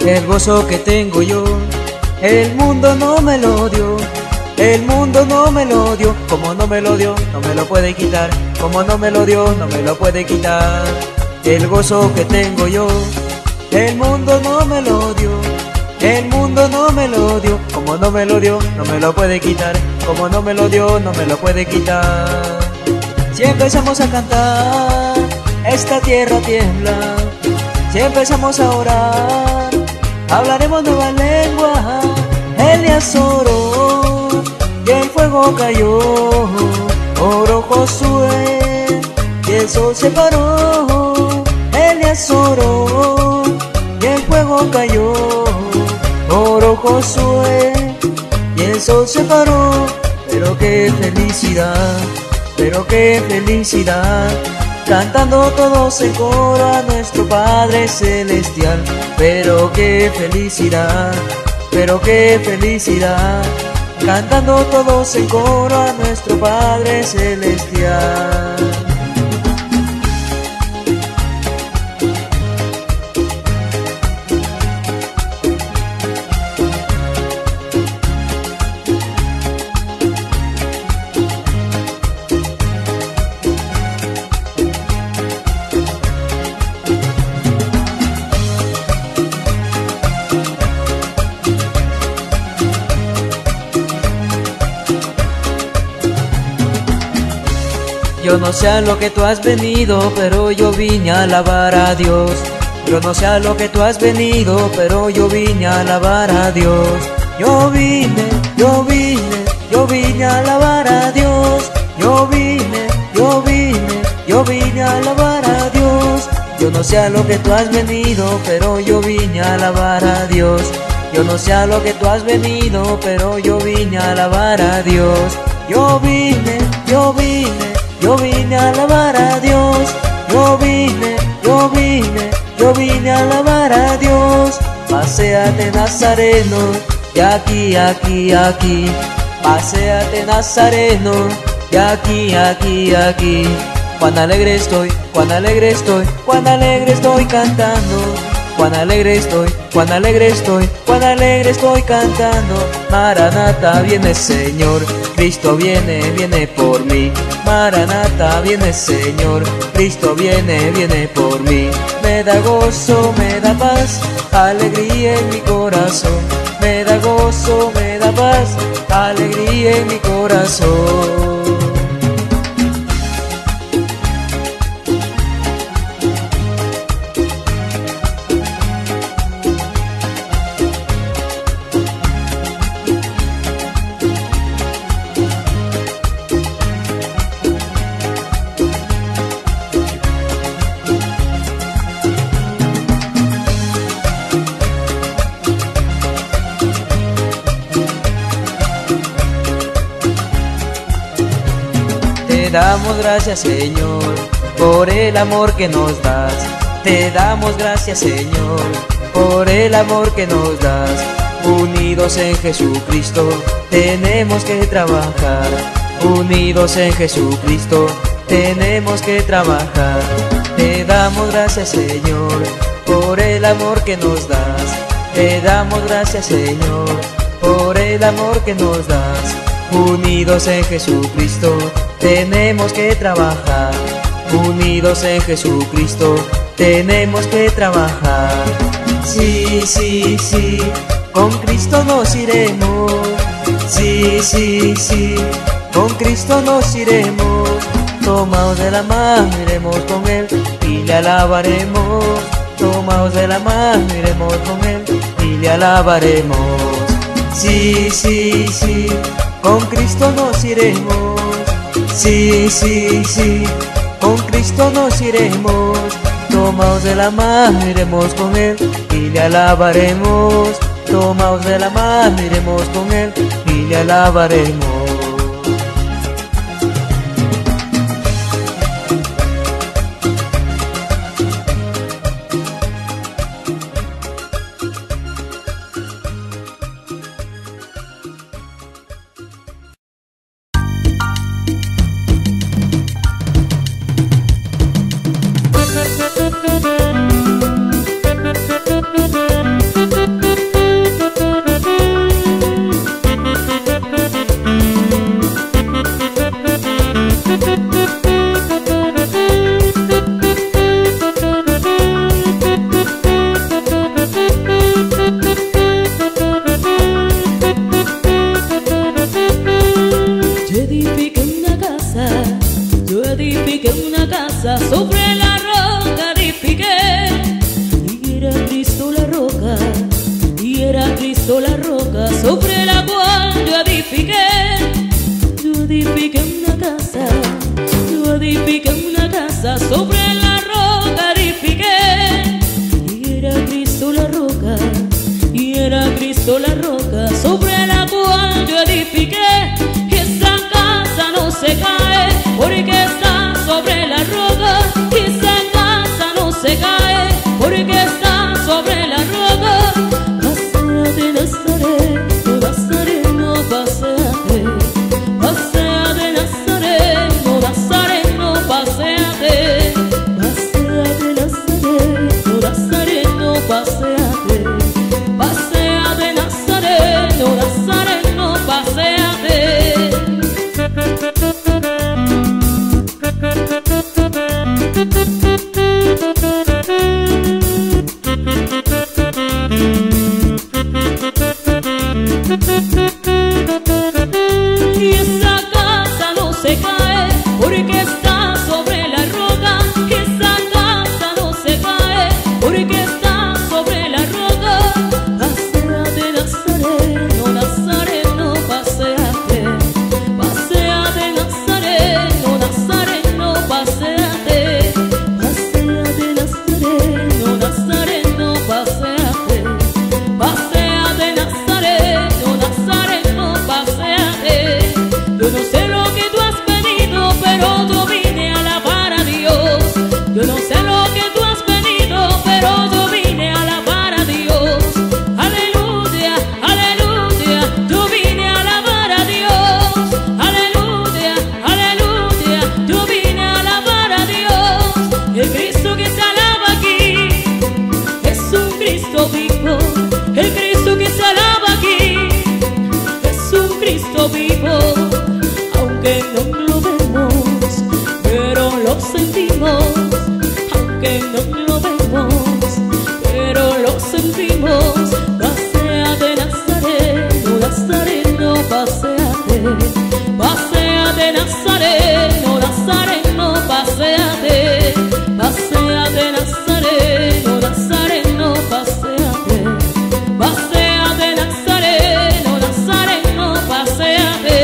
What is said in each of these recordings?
El gozo que tengo yo, el mundo no me lo dio. El mundo no me lo dio, como no me lo dio, no me lo puede quitar. Como no me lo dio, no me lo puede quitar. El gozo que tengo yo, el mundo no me lo dio. El mundo no me lo dio, como no me lo dio, no me lo puede quitar. Como no me lo dio, no me lo puede quitar. Si empezamos a cantar, esta tierra tiembla. Si empezamos a orar, hablaremos nueva lengua. Elías oró y el fuego cayó. Oró Josué y el sol se paró. Elías oró y el fuego cayó. Oró Josué y el sol se paró. Pero qué felicidad, pero qué felicidad, cantando todos en coro a nuestro Padre Celestial. Pero qué felicidad, pero qué felicidad, cantando todos en coro a nuestro Padre Celestial. Yo no sé a lo que tú has venido, pero yo vine a alabar a Dios. Yo no sé a lo que tú has venido, pero yo vine a alabar a Dios. Yo vine a alabar a Dios. Yo vine a alabar a Dios. Yo no sé a lo que tú has venido, pero yo vine a alabar a Dios. Yo no sé a lo que tú has venido, pero yo vine a alabar a Dios. Yo vine a alabar a Dios. Yo vine a alabar a Dios. Paséate Nazareno, de aquí, aquí, aquí. Paséate Nazareno, de aquí, aquí, aquí. Cuán alegre estoy, cuán alegre estoy, cuán alegre estoy cantando. Cuán alegre estoy, cuán alegre estoy, cuán alegre estoy cantando. Maranata, viene Señor, Cristo viene, viene por mí. Maranata, viene Señor, Cristo viene, viene por mí. Me da gozo, me da paz, alegría en mi corazón. Me da gozo, me da paz, alegría en mi corazón. Te damos gracias, Señor, por el amor que nos das. Te damos gracias, Señor, por el amor que nos das. Unidos en Jesucristo tenemos que trabajar. Unidos en Jesucristo tenemos que trabajar. Te damos gracias, Señor, por el amor que nos das. Te damos gracias, Señor, por el amor que nos das. Unidos en Jesucristo tenemos que trabajar. Unidos en Jesucristo tenemos que trabajar. Sí, sí, sí, con Cristo nos iremos. Sí, sí, sí, con Cristo nos iremos. Tomaos de la mano, iremos con Él y le alabaremos. Tomaos de la mano, iremos con Él y le alabaremos. Sí, sí, sí, con Cristo nos iremos. Sí, sí, sí, con Cristo nos iremos. Tomaos de la mano, iremos con Él y le alabaremos. Tomaos de la mano, iremos con Él y le alabaremos. que no lo vemos, pero lo sentimos. Paséate Nazareno, Nazareno, paséate. Paséate Nazareno, Nazareno, paséate. Paséate Nazareno, Nazareno, paséate. Paséate Nazareno, Nazareno, paséate.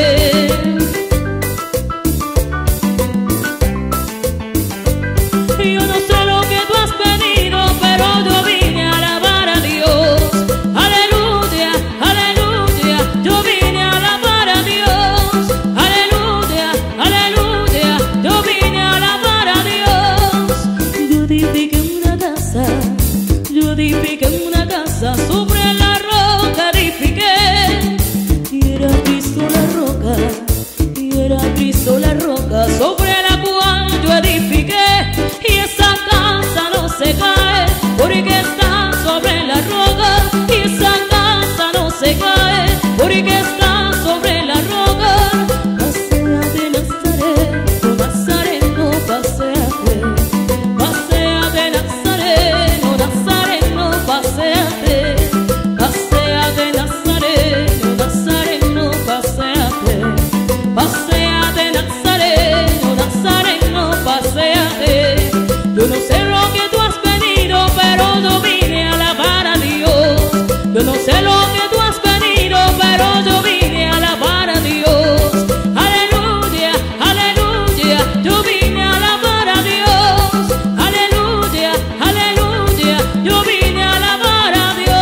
Yo no sé lo que tú has pedido, pero yo vine a alabar a Dios. Aleluya, aleluya, yo vine a alabar a Dios. Aleluya, aleluya, yo vine a alabar a Dios. Yo edifiqué una casa, yo edifiqué una casa, sobre la roca edifiqué. Y era Cristo la roca, y era Cristo la roca, sobre la cual yo edifiqué. Y esa casa no se cae, porque está sobre la roca. Y esa casa no se cae, porque está sobre la roca. Paséate Nazareno, Nazareno, paséate. Paséate Nazareno, Nazareno, paséate. Paséate Nazareno, Nazareno, paséate. Paséate Nazareno, Nazareno, paséate. Yo no sé lo que tú has pedido, pero yo vine a alabar a Dios. Yo no sé lo que tú has pedido, pero yo vine a alabar a Dios. Aleluya, aleluya, yo vine a alabar a Dios. Aleluya, aleluya, yo vine a alabar a Dios.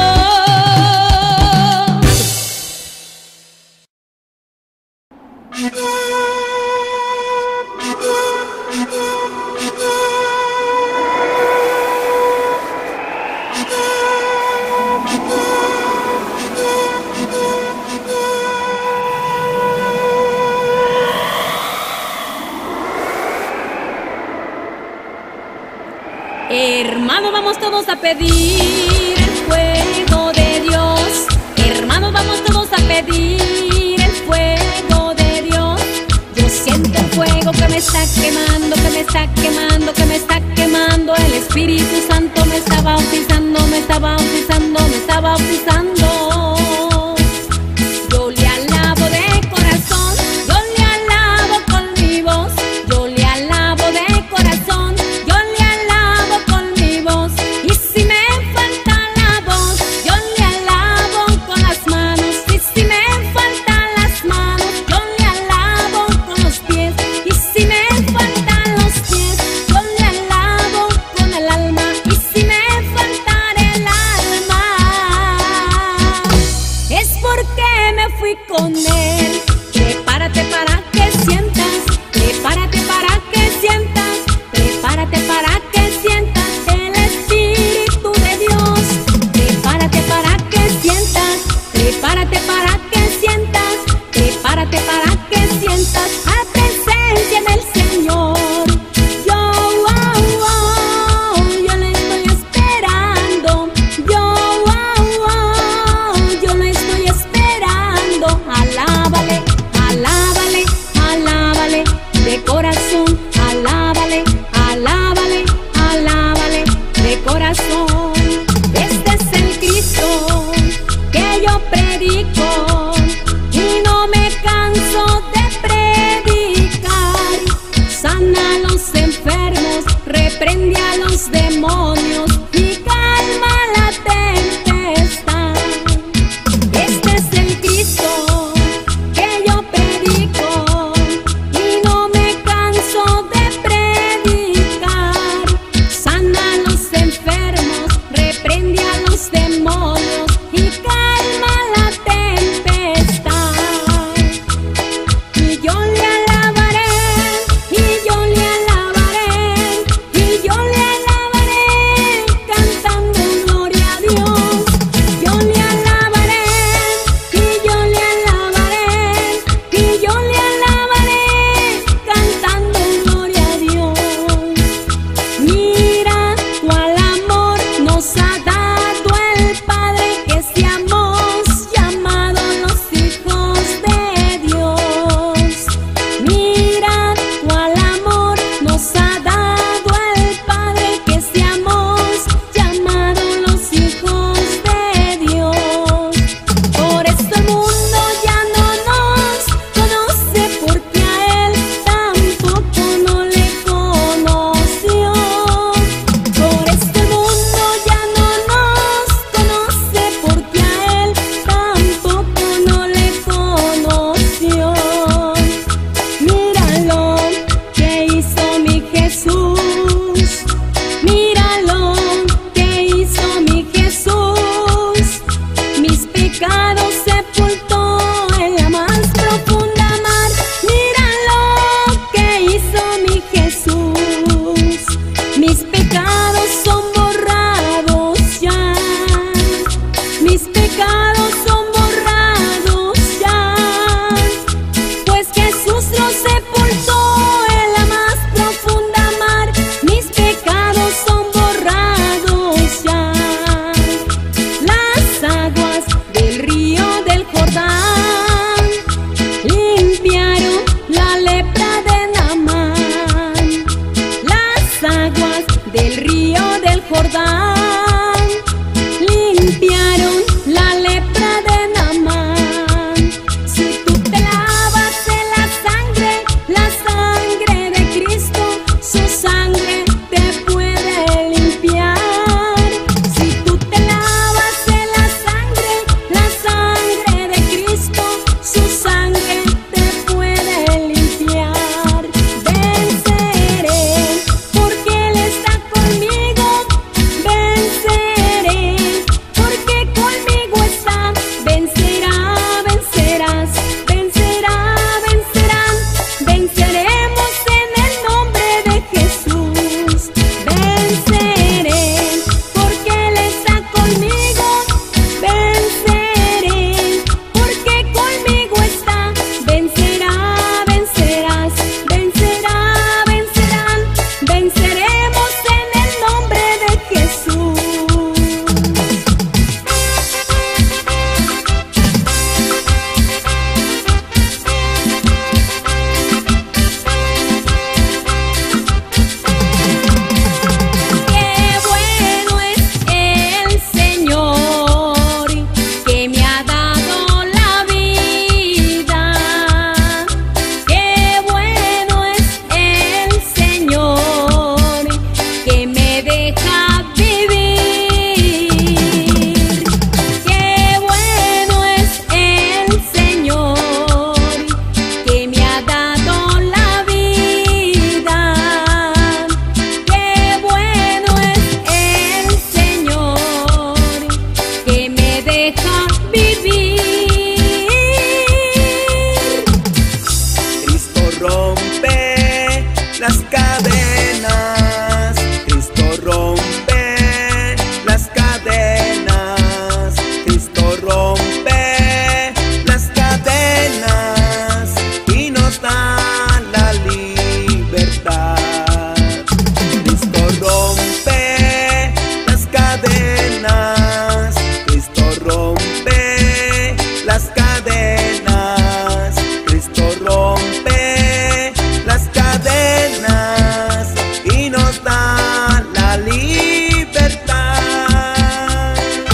Hermanos, vamos todos a pedir el fuego de Dios. Hermanos, vamos todos a pedir el fuego de Dios. Yo siento el fuego que me está quemando, que me está quemando, que me está quemando. El Espíritu Santo me está bautizando, me está bautizando, me está bautizando. Yo le alabo de corazón, yo le alabo con mi voz. Yo le alabo de corazón, yo le alabo con mi voz. Y si me falta la voz, yo le alabo con las manos. Y si me faltan las manos, yo le alabo con los pies. Y si me faltan los pies, yo le alabo con el alma. Y si me faltara el alma, es porque me fui con él. Prepárate para que sientas, prepárate para que sientas, prepárate para que sientas el Espíritu de Dios. Prepárate para que sientas, prepárate para que sientas, prepárate para que sientas la presencia del Señor. Yo le estoy esperando. Yo le estoy esperando. Alábale, alábale, alábale de corazón. Alábale, alábale, alábale de corazón. Este es el Cristo que yo predico y no me canso de predicar. Sana a los enfermos, reprende a los demonios y calma la tempestad. Este es el Cristo que yo predico y no me canso de predicar. Sana a los enfermos, del río del Jordán, limpiaron la lepra de Naamán. Si tú te lavas en la sangre de Cristo, su sangre te puede limpiar. Si tú te lavas en la sangre de Cristo, su sangre te puede limpiar. Venceré porque Él está conmigo. Venceré porque conmigo está. Vencerá, vencerás, vencerá, vencerán. Venceremos en el nombre de Jesús. Venceré porque Él está conmigo. Venceré porque conmigo está. Vencerá, vencerás, vencerá, vencerán. Venceremos en el nombre de Jesús. Qué bueno es el Señor, que me ha dado la vida. Qué bueno es el Señor, que me deja vivir. Qué bueno es el Señor, que me ha dado la vida. Qué bueno es el Señor, que me deja vivir. Cristo rompe las cadenas, Cristo rompe las cadenas, Cristo rompe las cadenas y nos da la libertad. Cristo rompe las cadenas, Cristo rompe las cadenas, Cristo rompe las cadenas y nos da la libertad.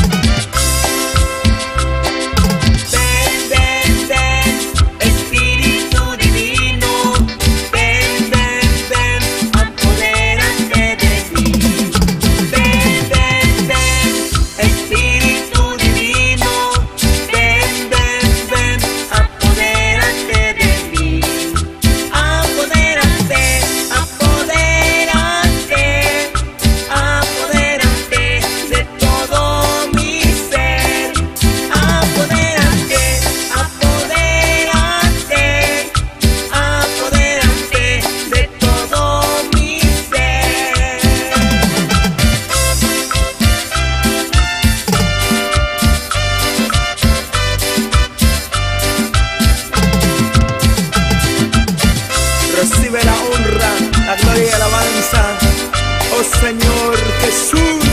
Ven, ven, ven, Espíritu Divino, ven, ven, ven, apodérate de mí. Ven, ven, ven, Espíritu Divino, ven, ven, ven, apodérate de mí. Apodérate, apodérate, apodérate de todo mi ser. Apodérate, apodérate, apodérate de todo mi ser. Recibe la honra, la gloria y la alabanza, oh Señor Jesús.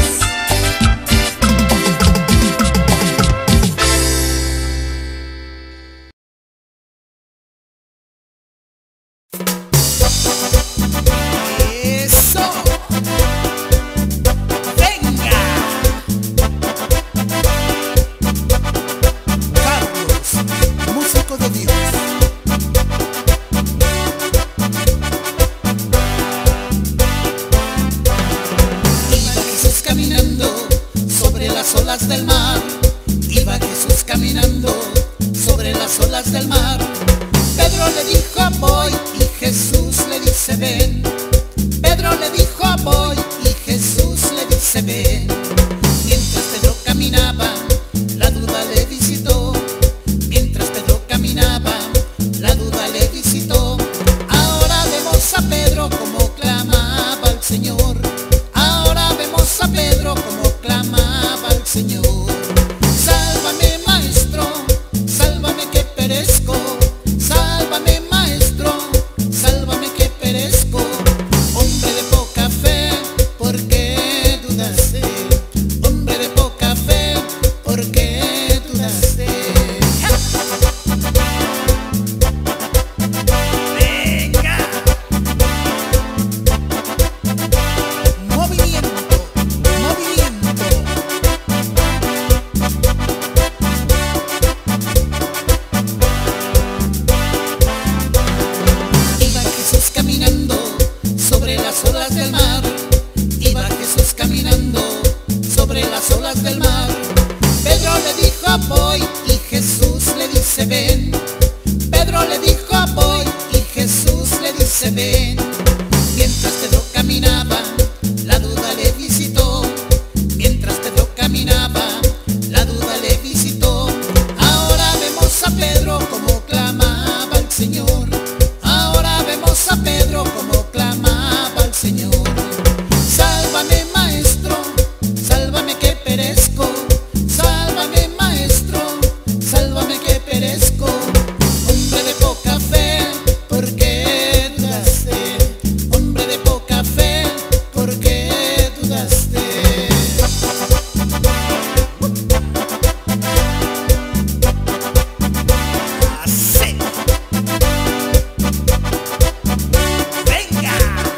Eso. Venga. Carlos, músico de Dios. Iba Jesús caminando sobre las olas del mar. Iba Jesús caminando sobre las olas del mar. Pedro le dijo voy y Jesús le dice ven. Pedro le dijo voy y Jesús le dice ven. Mientras Pedro caminaba, la duda le visitó. Mientras Pedro caminaba, la duda le visitó. Ahora vemos a Pedro como clamaba al Señor. Ahora vemos a Pedro como clamaba al Señor. Sálvame, maestro, sálvame que perezco. Sálvame, maestro, sálvame que perezco. Hombre de poca fe, ven. Pedro le dijo voy y Jesús le dice ven. Mientras Pedro caminaba, la duda le visitó. Mientras Pedro caminaba, la duda le visitó. Ahora vemos a Pedro como clamaba al Señor. Ahora vemos a Pedro como clamaba al Señor. Sálvame, maestro, sálvame que perezco. Sálvame, maestro, sálvame que perezco. Hombre de poca fe, ¿por qué dudaste? Hombre de poca fe, ¿por qué dudaste? Así. ¡Venga!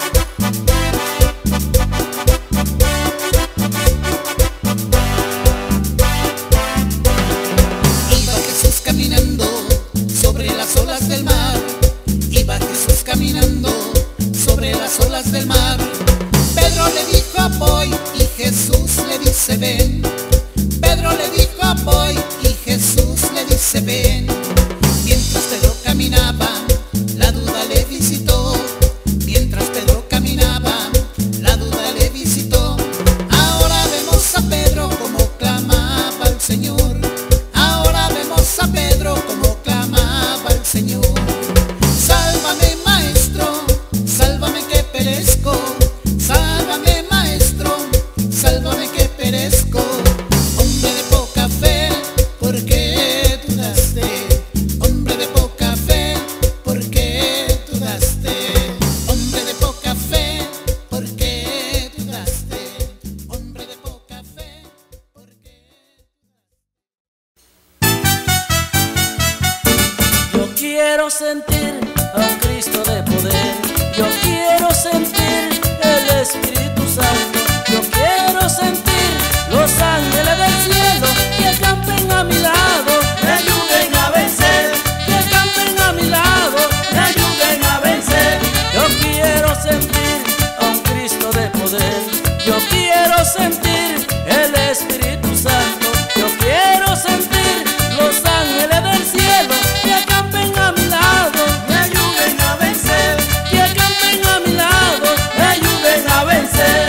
Iba Jesús caminando sobre las olas del mar. Iba Jesús caminando sobre las olas del mar. Pedro le dijo voy y Jesús le dice ven. Pedro le dijo voy y Jesús le dice ven. Mientras Pedro caminaba, la duda le visitó. Mientras Pedro caminaba, la duda le visitó. Ahora vemos a Pedro como clamaba al Señor. Ahora vemos a Pedro como clamaba al Señor. Sálvame, maestro, sálvame que perezco. Sálvame, maestro, sálvame que perezco. Hombre de poca fe, ¿por qué dudaste? Hombre de poca fe, ¿por qué dudaste? Hombre de poca fe, ¿por qué dudaste? Hombre de poca fe, ¿por qué? Yo quiero sentir a un Cristo de poder. Yo quiero sentir el Espíritu Santo. Yo quiero sentir los ángeles del cielo que canten a mi lado, me ayuden a vencer. Que canten a mi lado, me ayuden a vencer. Yo quiero sentir a un Cristo de poder. Yo quiero sentir el Espíritu Santo. Yo quiero sentir los ángeles del cielo que canten a mi lado, me ayuden a vencer. Que canten a mi lado, me ayuden a vencer.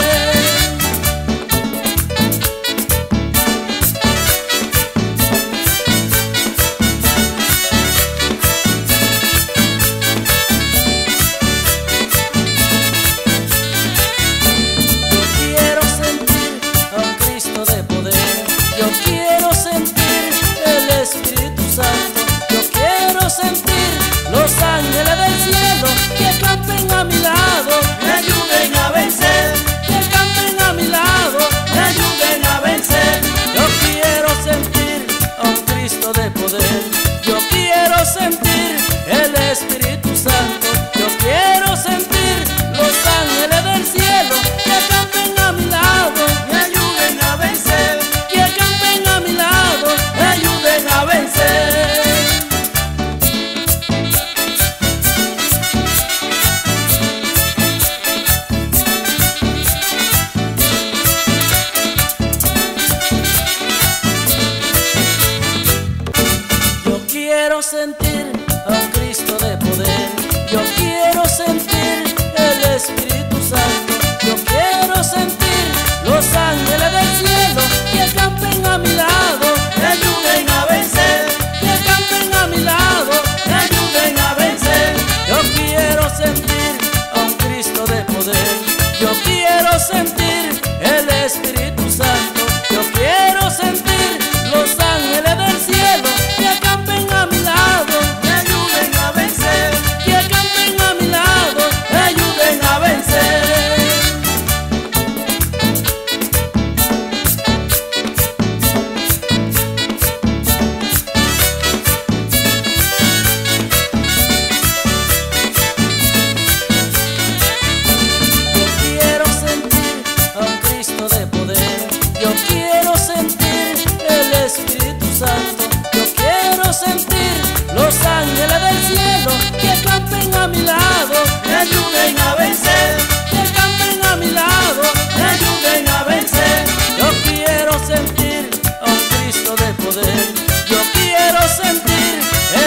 Yo quiero sentir a un Cristo de poder. Yo quiero sentir el Espíritu Santo. Yo quiero sentir los ángeles del cielo que canten a mi lado, me ayuden a vencer. Que canten a mi lado, me ayuden a vencer. Yo quiero sentir a un Cristo de poder. Yo quiero sentir el Espíritu Santo. Yo quiero sentir los ángeles del cielo que canten a mi lado, me ayuden a vencer. Que canten a mi lado, me ayuden a vencer. Yo quiero sentir a un Cristo de poder. Yo quiero sentir el Espíritu Santo. Yo quiero sentir los ángeles del cielo que canten a mi lado, me ayuden a vencer. Que canten a mi lado, me ayuden a vencer. Yo quiero sentir a un Cristo de poder. Yo quiero sentir el Espíritu Santo. Yo quiero sentir los ángeles del cielo que canten a mi lado, me ayuden a vencer. Que canten a mi lado, me ayuden a vencer. sentir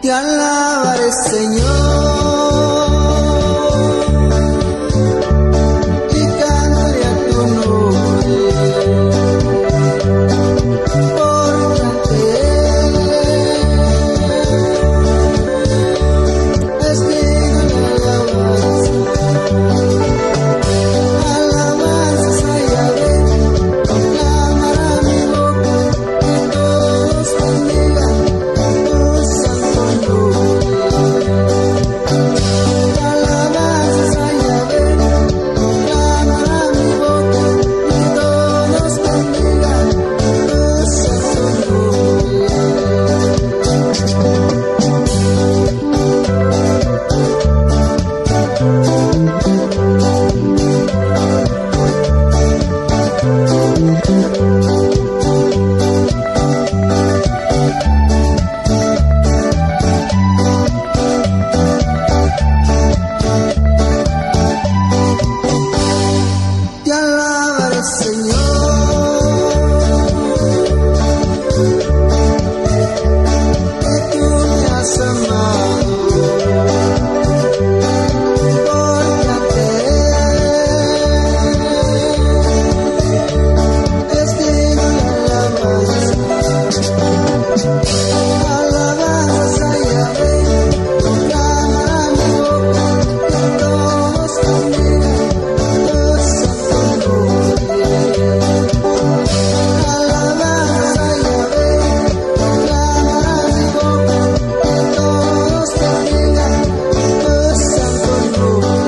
te alabaré, Señor, y cantaré a tu nombre, porque es digno de alabanza. Alabanzas a Yahvé, proclamará mi boca, que todos bendigan tu santo nombre. Alabanzas a Yahvé, proclamará mi boca, que todos bendigan tu santo te alabaré, Señor, que tú me has amado, porque es digno de alabanza. Alabanzas a Yahvé, proclamará mi boca, que todos bendigan tu santo nombre. Alabanzas a Yahvé, proclamará mi boca, que todos bendigan tu santo nombre.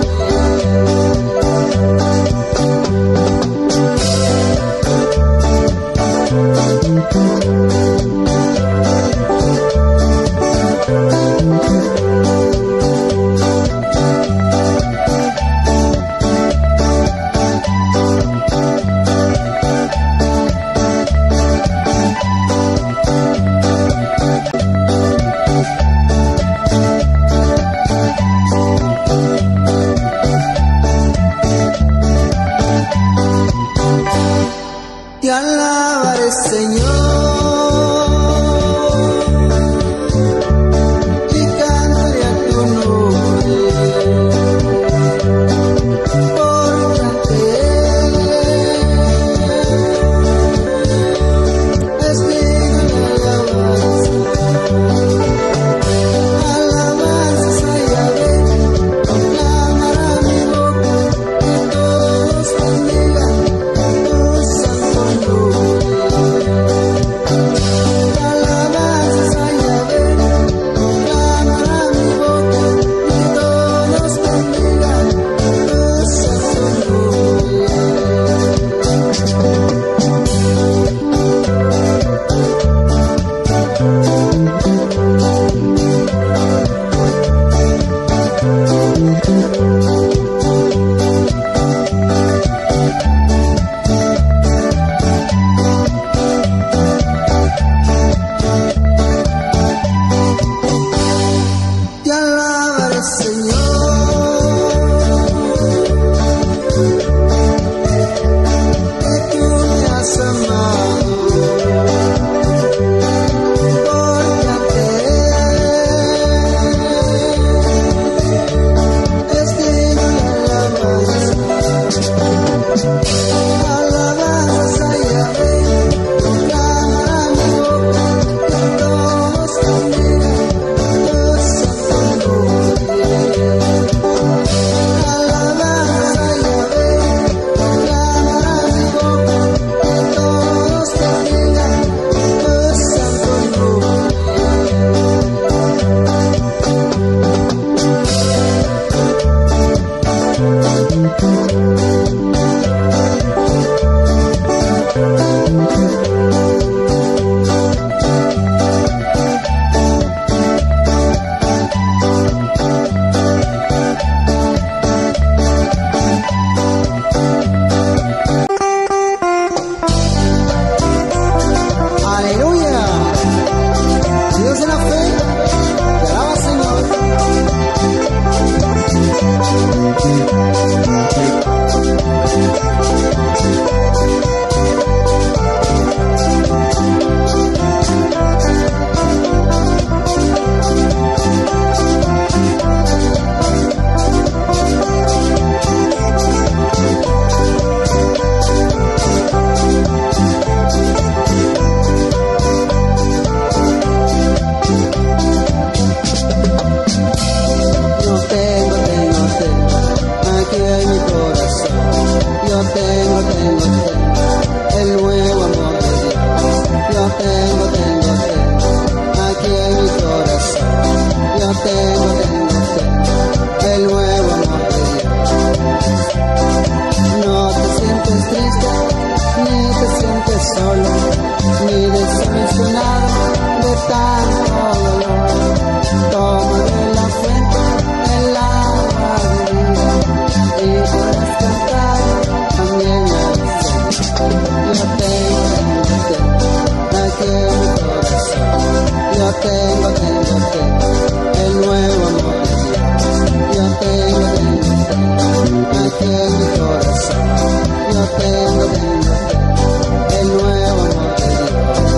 Yo tengo el nuevo amor de Dios. Yo tengo aquí en mi corazón. Yo tengo el nuevo amor de Dios.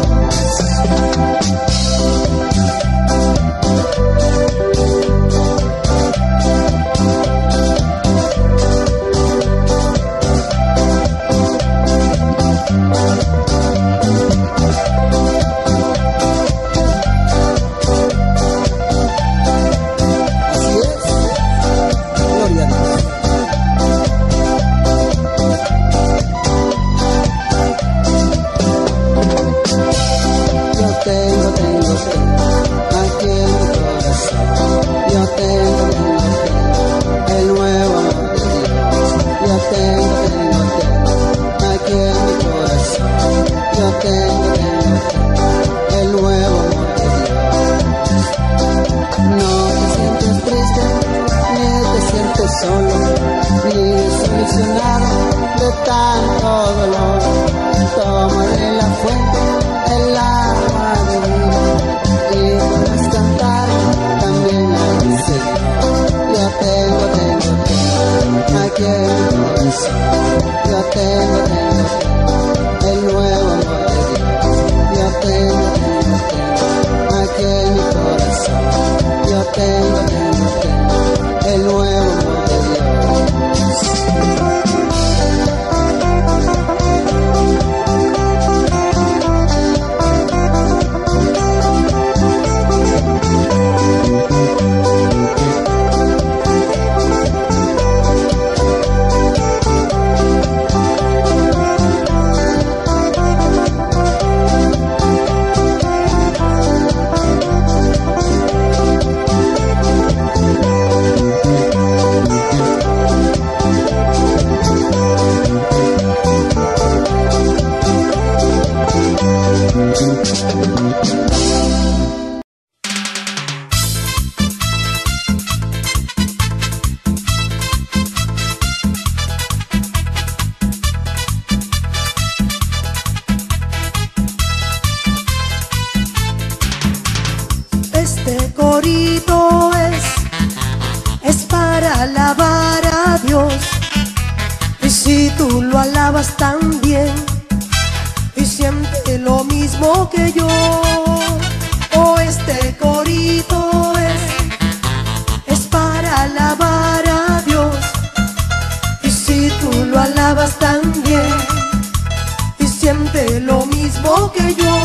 Solo, ni solucionado de tanto dolor. Toma de la fuente el agua de vida y puedes cantar también al Señor. Yo tengo aquí en mi corazón. Yo tengo el nuevo amor de Dios. Yo tengo aquí en mi corazón. Yo tengo el nuevo amor de Dios. Este corito es para alabar a Dios. Y si tú lo alabas también y siente lo mismo que yo, oh, este corito es para alabar a Dios. Y si tú lo alabas también y siente lo mismo que yo,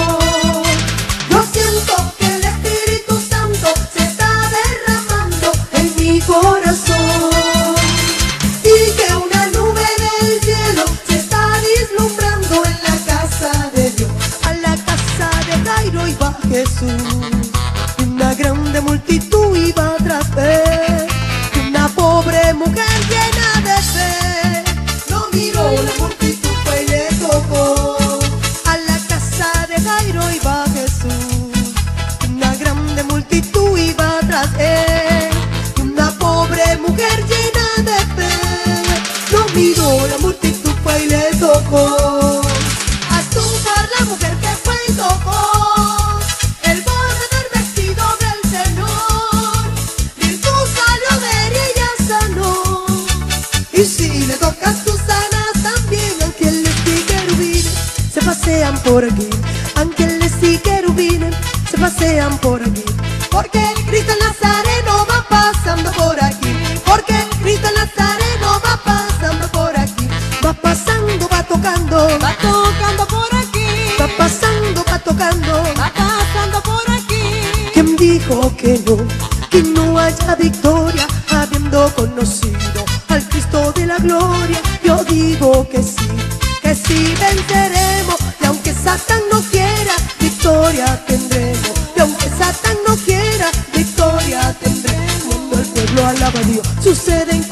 yo siento que el Espíritu Santo se está derramando en mi corazón y que una nube del cielo se está vislumbrando en la casa de Dios. A la casa de Jairo iba Jesús y una grande multitud iba tras él, y una pobre mujer llena de fe lo miró la multitud fue y le tocó. A la casa de Jairo iba Jesús, una grande multitud iba tras él, y una pobre mujer llena de fe lo miró la multitud fue y le tocó. A tocar la mujer que fue y tocó el borde del vestido del Señor, Jesús salió de ella y sanó. Y si le tocas tú sanas también. Ángeles y querubines se pasean por aquí, ángeles y querubines se pasean por aquí, porque el Cristo Nazareno va pasando por aquí, porque el Cristo Nazareno va pasando por aquí, va pasando, va tocando por aquí, va pasando, va tocando por aquí. ¿Quién dijo que no haya victoria habiendo conocido al Cristo de la gloria? Yo digo que sí venceremos, y aunque Satán no quiera, victoria tendremos, y aunque Satán no quiera, victoria tendremos. Cuando el pueblo alaba a Dios, suceden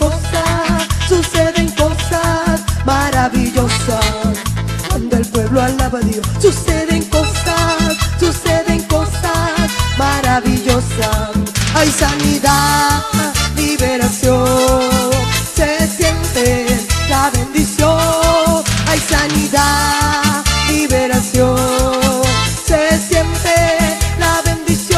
cosas maravillosas. Cuando el pueblo alaba a Dios, suceden cosas maravillosas. Hay sanidad, liberación, se siente la bendición. Hay sanidad, liberación, se siente la bendición.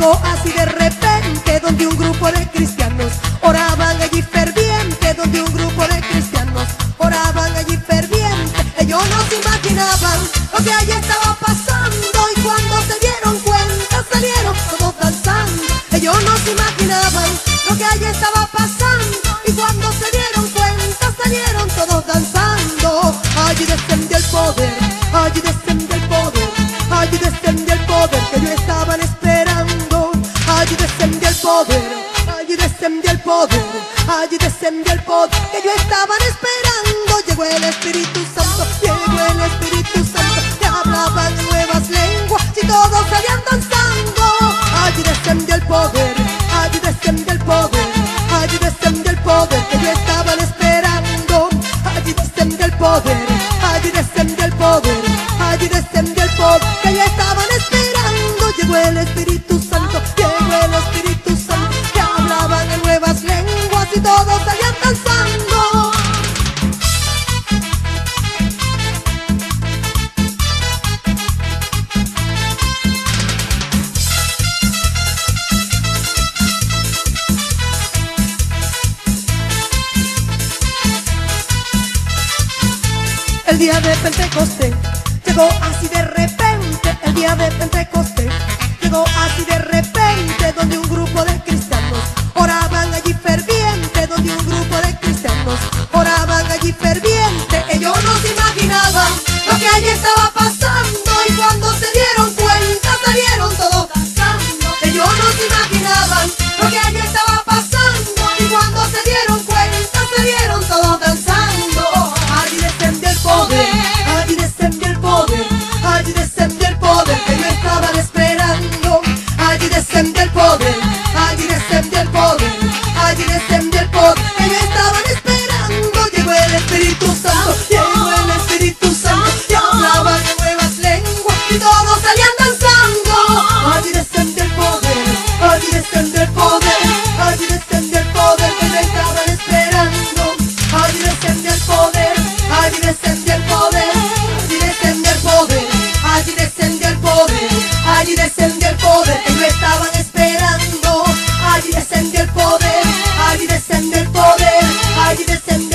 llegó así de repente, donde un grupo de cristianos oraban allí ferviente, donde un grupo de cristianos oraban allí ferviente. Ellos no se imaginaban lo que allí estaba pasando, y cuando se dieron cuenta salieron todos danzando. Ellos no se imaginaban lo que allí estaba pasando, y cuando se dieron cuenta salieron todos danzando. Allí descendió el poder, allí descendió el poder, allí descendió el poder que ellos estaban esperando. Allí descendió el poder, allí descendió el poder, allí descendió el poder que ellos estaban esperando. Llegó el Espíritu Santo, llegó el Espíritu Santo, que hablaban en nuevas lenguas y todos salían danzando. Allí descendió el poder, allí descendió el poder, allí descendió el poder que ellos estaban esperando. Allí descendió el poder, allí descendió el poder, allí descendió el poder que ellos estaban esperando. Llegó el Espíritu Santo, llegó el Espíritu Santo, que hablaban en nuevas lenguas y todos salían danzando. El día de Pentecostés llegó así de repente, el día de Pentecostés llegó así de repente, donde un grupo de cristianos oraban allí ferviente, donde un grupo de cristianos oraban allí ferviente. Ellos no se imaginaban lo que allí estaba pasando, y cuando se dieron cuenta salieron todos danzando. Ellos no se imaginaban lo que allí estaba pasando, y cuando se dieron cuenta salieron todos danzando. Allí descendió el poder, allí descendió el poder, allí descendió el poder que ellos estaban esperando. Allí descendió el poder, allí descendió el poder, allí descendió el poder que ellos estaban esperando. Llegó el Espíritu Santo, llegó el Espíritu Santo, que hablaban en nuevas lenguas y todos salían danzando. Allí descendió el poder, allí descendió el poder, allí descendió el poder que ellos estaban esperando. Allí descendió el poder, allí descendió el poder, allí descendió el poder, allí descendió el poder, allí descendió el poder que ellos estaban esperando. Allí descendió el poder, allí descendió el poder, allí descendió